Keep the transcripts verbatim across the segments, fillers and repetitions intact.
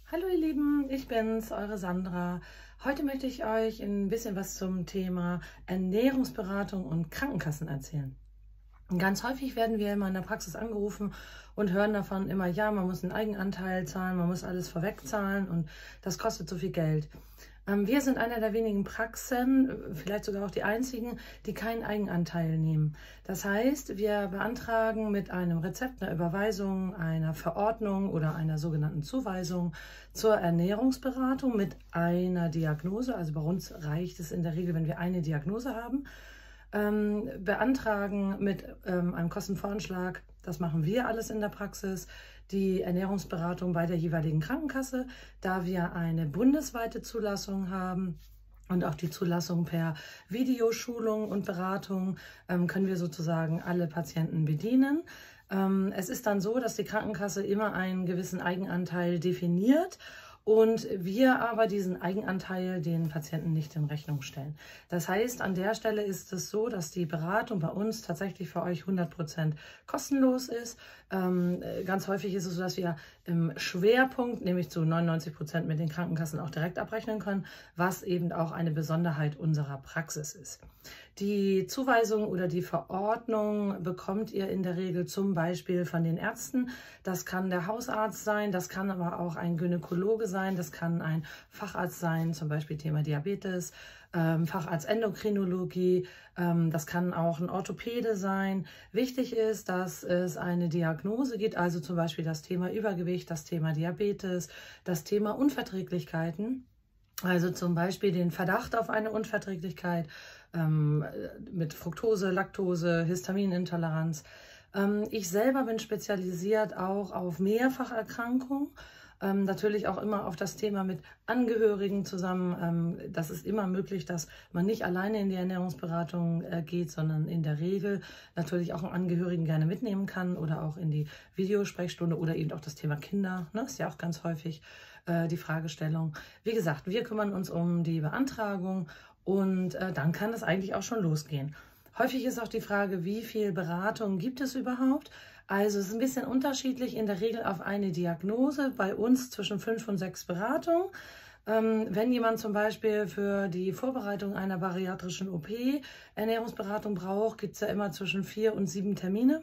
Hallo ihr Lieben, ich bin's, eure Sandra. Heute möchte ich euch ein bisschen was zum Thema Ernährungsberatung und Krankenkassen erzählen. Und ganz häufig werden wir immer in der Praxis angerufen und hören davon immer, ja, man muss einen Eigenanteil zahlen, man muss alles vorweg zahlen und das kostet so viel Geld. Wir sind einer der wenigen Praxen, vielleicht sogar auch die einzigen, die keinen Eigenanteil nehmen. Das heißt, wir beantragen mit einem Rezept, einer Überweisung, einer Verordnung oder einer sogenannten Zuweisung zur Ernährungsberatung mit einer Diagnose. Also bei uns reicht es in der Regel, wenn wir eine Diagnose haben. Ähm, beantragen mit ähm, einem Kostenvoranschlag, das machen wir alles in der Praxis, die Ernährungsberatung bei der jeweiligen Krankenkasse, da wir eine bundesweite Zulassung haben und auch die Zulassung per Videoschulung und Beratung, ähm, können wir sozusagen alle Patienten bedienen. Ähm, es ist dann so, dass die Krankenkasse immer einen gewissen Eigenanteil definiert und wir aber diesen Eigenanteil den Patienten nicht in Rechnung stellen. Das heißt, an der Stelle ist es so, dass die Beratung bei uns tatsächlich für euch hundert Prozent kostenlos ist. Ähm, ganz häufig ist es so, dass wir im Schwerpunkt, nämlich zu neunundneunzig Prozent mit den Krankenkassen auch direkt abrechnen können, was eben auch eine Besonderheit unserer Praxis ist. Die Zuweisung oder die Verordnung bekommt ihr in der Regel zum Beispiel von den Ärzten. Das kann der Hausarzt sein, das kann aber auch ein Gynäkologe sein, das kann ein Facharzt sein, zum Beispiel Thema Diabetes, ähm, Facharzt Endokrinologie, ähm, das kann auch ein Orthopäde sein. Wichtig ist, dass es eine Diagnose gibt, also zum Beispiel das Thema Übergewicht, das Thema Diabetes, das Thema Unverträglichkeiten. Also zum Beispiel den Verdacht auf eine Unverträglichkeit ähm, mit Fructose, Laktose, Histaminintoleranz. Ähm, ich selber bin spezialisiert auch auf Mehrfacherkrankungen, ähm, natürlich auch immer auf das Thema mit Angehörigen zusammen. Ähm, das ist immer möglich, dass man nicht alleine in die Ernährungsberatung äh, geht, sondern in der Regel natürlich auch einen Angehörigen gerne mitnehmen kann oder auch in die Videosprechstunde oder eben auch das Thema Kinder, ne, ist ja auch ganz häufig die Fragestellung. Wie gesagt, wir kümmern uns um die Beantragung und äh, dann kann es eigentlich auch schon losgehen. Häufig ist auch die Frage, wie viel Beratung gibt es überhaupt? Also es ist ein bisschen unterschiedlich, in der Regel auf eine Diagnose, bei uns zwischen fünf und sechs Beratungen. Ähm, wenn jemand zum Beispiel für die Vorbereitung einer bariatrischen O P Ernährungsberatung braucht, gibt es ja immer zwischen vier und sieben Termine,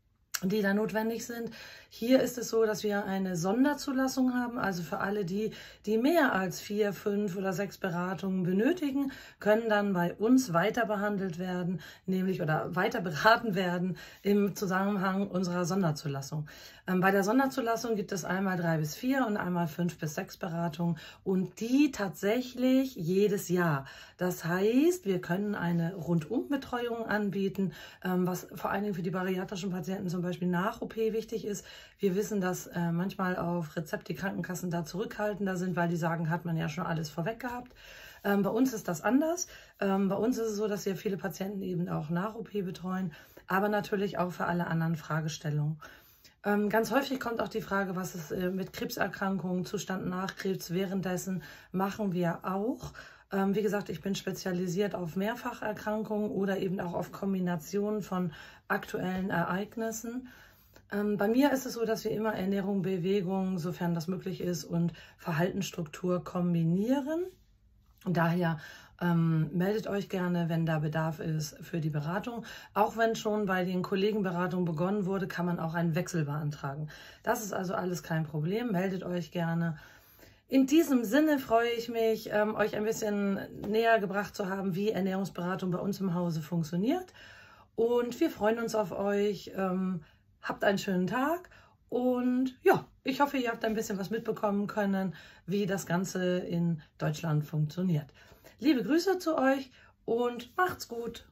die da notwendig sind. Hier ist es so, dass wir eine Sonderzulassung haben, also für alle die, die mehr als vier, fünf oder sechs Beratungen benötigen, können dann bei uns weiter behandelt werden, nämlich oder weiter beraten werden im Zusammenhang unserer Sonderzulassung. Ähm, bei der Sonderzulassung gibt es einmal drei bis vier und einmal fünf bis sechs Beratungen und die tatsächlich jedes Jahr. Das heißt, wir können eine Rundumbetreuung anbieten, ähm, was vor allen Dingen für die bariatrischen Patienten zum Beispiel nach O P wichtig ist. Wir wissen, dass äh, manchmal auf Rezept die Krankenkassen da zurückhaltender sind, weil die sagen, hat man ja schon alles vorweg gehabt. Ähm, bei uns ist das anders. Ähm, bei uns ist es so, dass wir viele Patienten eben auch nach O P betreuen, aber natürlich auch für alle anderen Fragestellungen. Ähm, ganz häufig kommt auch die Frage, was ist äh, mit Krebserkrankungen, Zustand nach Krebs, währenddessen machen wir auch. Ähm, wie gesagt, ich bin spezialisiert auf Mehrfacherkrankungen oder eben auch auf Kombinationen von aktuellen Ereignissen. Ähm, bei mir ist es so, dass wir immer Ernährung, Bewegung, sofern das möglich ist, und Verhaltensstruktur kombinieren. Und daher ähm, meldet euch gerne, wenn da Bedarf ist für die Beratung. Auch wenn schon bei den Kollegenberatungen begonnen wurde, kann man auch einen Wechsel beantragen. Das ist also alles kein Problem. Meldet euch gerne. In diesem Sinne freue ich mich, ähm, euch ein bisschen näher gebracht zu haben, wie Ernährungsberatung bei uns im Hause funktioniert. Und wir freuen uns auf euch. Ähm, habt einen schönen Tag. Und ja, ich hoffe, ihr habt ein bisschen was mitbekommen können, wie das Ganze in Deutschland funktioniert. Liebe Grüße zu euch und macht's gut!